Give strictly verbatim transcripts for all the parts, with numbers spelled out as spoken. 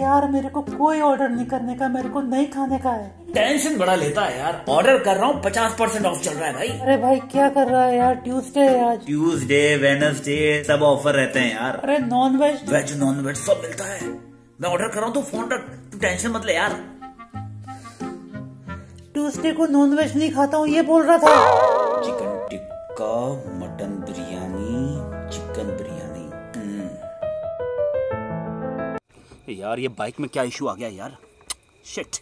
यार मेरे को कोई ऑर्डर नहीं करने का, मेरे को नहीं खाने का है। टेंशन बड़ा लेता है यार। ऑर्डर कर रहा हूँ, पचास परसेंट ऑफ चल रहा है भाई। अरे भाई क्या कर रहा है यार, ट्यूसडे है आज। ट्यूसडे वेडनेसडे सब ऑफर रहते हैं यार। अरे non veg veg non veg सब मिलता है। मैं ऑर्डर कर रहा हूँ, तो फोन रख, तू टेंशन मत ले यार। ट्यूसडे को नॉन वेज नहीं खाता हूँ ये बोल रहा था। Chicken tikka, mutton biryani, chicken biryani. यार ये बाइक में क्या इशू आ गया यार, शिट।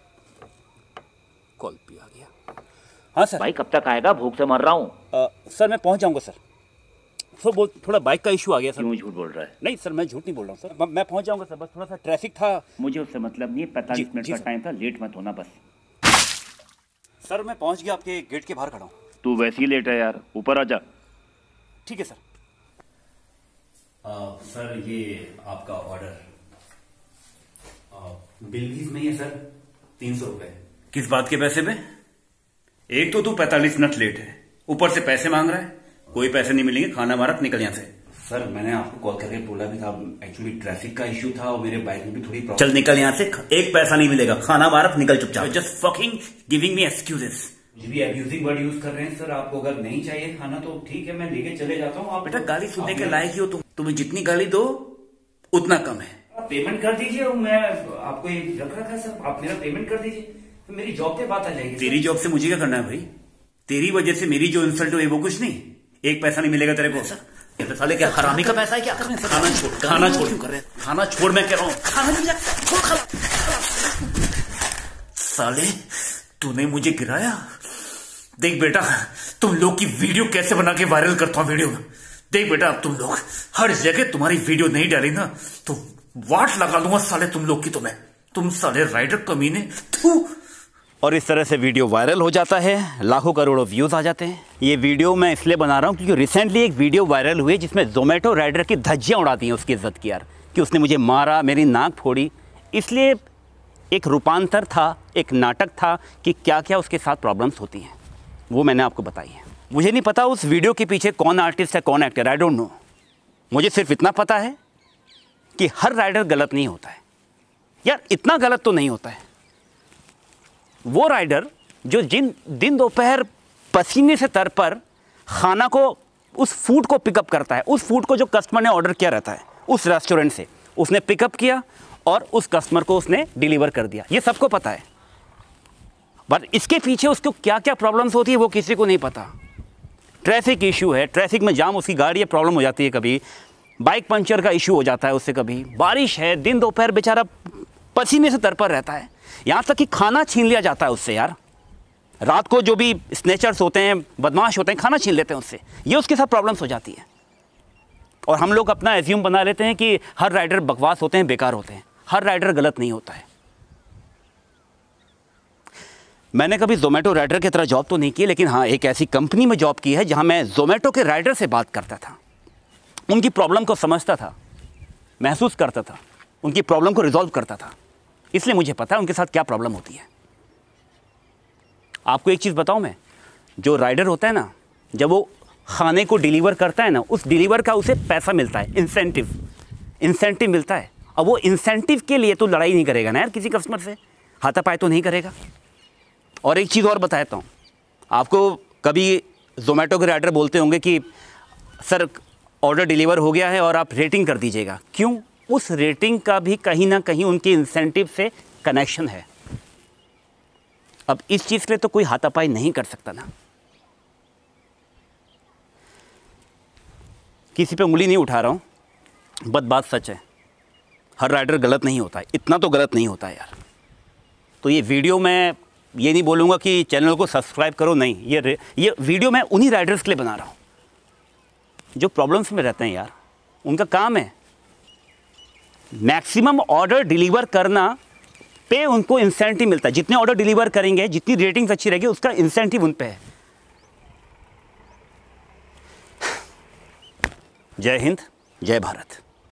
कॉल भी आ गया। हाँ सर। भाई कब तक आएगा, भूख से मर रहा हूँ। सर मैं पहुंच जाऊंगा सर। सर बोल, थोड़ा बाइक का इशू आ गया सर। क्यों झूठ बोल रहा है? नहीं सर मैं झूठ नहीं बोल रहा हूँ सर, मैं पहुंच जाऊंगा सर, बस थोड़ा सा ट्रैफिक था। मुझे उससे मतलब नहीं है, पैंतालीस मिनट का टाइम था, लेट मत होना बस। सर मैं पहुंच गया, आपके गेट के बाहर खड़ा हूँ। तू वैसे ही लेट है यार, ऊपर आ जा। ठीक है सर। आ, सर ये आपका ऑर्डर, बिल भी इसमें ही है सर, तीन सौ रुपए। किस बात के पैसे पे? एक तो तू पैंतालीस मिनट लेट है, ऊपर से पैसे मांग रहा है। कोई पैसे नहीं मिलेंगे, खाना मारा, निकल यहाँ से। सर मैंने आपको कॉल करके बोला भी था, एक्चुअली ट्रैफिक का इशू था और मेरे बाइक में भी थोड़ी प्रॉब्लम। चल निकल यहाँ से, एक पैसा नहीं मिलेगा, खाना मारा, निकल चुपचाप। Just fucking giving me excuses. मुझे भी अब्यूजिंग वर्ड यूज कर रहे हैं सर। आपको अगर नहीं चाहिए खाना तो ठीक है, मैं लेके चले जाता हूँ। आप बेटा गाली सुनने के लायक ही हो तुम, तुम्हें जितनी गाली दो उतना कम है। पेमेंट कर दीजिए, मैं आपको ये रख रखा है सर, आप मेरा पेमेंट कर दीजिए, तो मेरी जॉब पे बात आ जाएगी। तेरी जॉब से मुझे क्या करना है भाई? तेरी वजह से मेरी जो इंसल्ट हुई वो कुछ नहीं, एक पैसा नहीं मिलेगा तेरे को। सर साले क्या हरामी का पैसा है क्या? कर रहे हैं खाना छोड़, खाना छोड़ क्यों कर रहे हैं? खाना छोड़ मैं कह रहा हूँ, खाना नहीं छोड़ खाना। साले तूने मुझे गिराया। देख बेटा तुम लोग की वीडियो कैसे बना के वायरल करता हूँ वीडियो। देख बेटा अब तुम लोग हर जगह तुम्हारी वीडियो नहीं डाली ना तो वाट लगा दूंगा साले तुम लोग की। तुम्हें तुम साले राइडर कमीने। थू। और इस तरह से वीडियो वायरल हो जाता है, लाखों करोड़ों व्यूज आ जाते हैं। ये वीडियो मैं इसलिए बना रहा हूँ क्योंकि रिसेंटली एक वीडियो वायरल हुई जिसमें जोमेटो राइडर की धज्जियाँ उड़ा दी हैं उसकी इज्जत की यार, कि उसने मुझे मारा, मेरी नाक फोड़ी। इसलिए एक रूपांतर था, एक नाटक था कि क्या क्या उसके साथ प्रॉब्लम्स होती हैं, वो मैंने आपको बताई है। मुझे नहीं पता उस वीडियो के पीछे कौन आर्टिस्ट है कौन एक्टर, आई डोंट नो। मुझे सिर्फ इतना पता है कि हर राइडर गलत नहीं होता है यार, इतना गलत तो नहीं होता है। वो राइडर जो जिन दिन दोपहर पसीने से तर पर खाना को, उस फूड को पिकअप करता है, उस फूड को जो कस्टमर ने ऑर्डर किया रहता है उस रेस्टोरेंट से, उसने पिकअप किया और उस कस्टमर को उसने डिलीवर कर दिया, ये सबको पता है। बट इसके पीछे उसको क्या क्या प्रॉब्लम्स होती है वो किसी को नहीं पता। ट्रैफिक इशू है, ट्रैफिक में जाम, उसकी गाड़ी प्रॉब्लम हो जाती है, कभी बाइक पंचर का इशू हो जाता है उससे, कभी बारिश है, दिन दोपहर बेचारा पसीने से तरपर रहता है, यहाँ तक कि खाना छीन लिया जाता है उससे यार। रात को जो भी स्नेचर्स होते हैं, बदमाश होते हैं, खाना छीन लेते हैं उससे, ये उसके साथ प्रॉब्लम्स हो जाती है। और हम लोग अपना एज्यूम बना लेते हैं कि हर राइडर बकवास होते हैं, बेकार होते हैं। हर राइडर गलत नहीं होता है। मैंने कभी जोमेटो राइडर की तरह जॉब तो नहीं की, लेकिन हाँ एक ऐसी कंपनी में जॉब की है जहाँ मैं जोमेटो के राइडर से बात करता था, उनकी प्रॉब्लम को समझता था, महसूस करता था, उनकी प्रॉब्लम को रिजॉल्व करता था। इसलिए मुझे पता है उनके साथ क्या प्रॉब्लम होती है। आपको एक चीज़ बताऊं मैं, जो राइडर होता है ना, जब वो खाने को डिलीवर करता है ना, उस डिलीवर का उसे पैसा मिलता है, इंसेंटिव इंसेंटिव मिलता है। अब वो इंसेंटिव के लिए तो लड़ाई नहीं करेगा ना यार किसी कस्टमर से, हाथापाई तो नहीं करेगा। और एक चीज़ और बताता हूँ आपको, कभी जोमेटो के राइडर बोलते होंगे कि सर ऑर्डर डिलीवर हो गया है और आप रेटिंग कर दीजिएगा। क्यों? उस रेटिंग का भी कहीं ना कहीं उनके इंसेंटिव से कनेक्शन है। अब इस चीज़ के लिए तो कोई हाथापाई नहीं कर सकता ना। किसी पे उंगली नहीं उठा रहा हूँ, बट बात सच है, हर राइडर गलत नहीं होता है, इतना तो गलत नहीं होता है यार। तो ये वीडियो मैं ये नहीं बोलूँगा कि चैनल को सब्सक्राइब करो, नहीं, ये ये वीडियो मैं उन्हीं राइडर्स के लिए बना रहा हूँ जो प्रॉब्लम्स में रहते हैं यार। उनका काम है मैक्सिमम ऑर्डर डिलीवर करना पे उनको इंसेंटिव मिलता है। जितने ऑर्डर डिलीवर करेंगे, जितनी रेटिंग्स अच्छी रहेगी, उसका इंसेंटिव उन पे है। जय हिंद, जय भारत।